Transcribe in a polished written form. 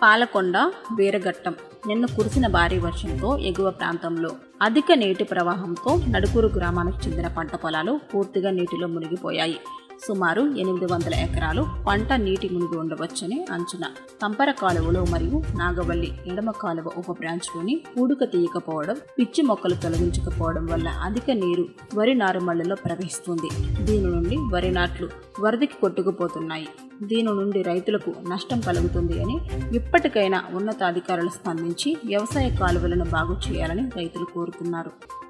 పాలకొండ వీరఘట్టం. నిన్న కురిసిన భారీ వర్షంతో ఎగువ ప్రాంతంలో అధిక నీటి ప్రవాహంతో నడుకూరు గ్రామానికి చెందిన పంట పొలాలు పూర్తిగా నీటిలో మునిగిపోయాయి. సుమారు 800 ఎకరాలు పంట నీటి మునిగి ఉండవచ్చని అంచనా. తంపర కాలువలో మరియు నాగవల్లి ఎడమ కాలువ ఉప బ్రాంచ్లోని పూడుక తీయకపోవడం, పిచ్చి మొక్కలు తొలగించకపోవడం వల్ల అధిక నీరు వరి నారుమళ్లలో ప్రవహిస్తుంది. దీని నుండి వరి నాట్లు వరదకి కొట్టుకుపోతున్నాయి. దీని నుండి రైతులకు నష్టం కలుగుతుంది అని ఇప్పటికైనా ఉన్నతాధికారులు స్పందించి వ్యవసాయ కాలువలను బాగు చేయాలని రైతులు కోరుతున్నారు.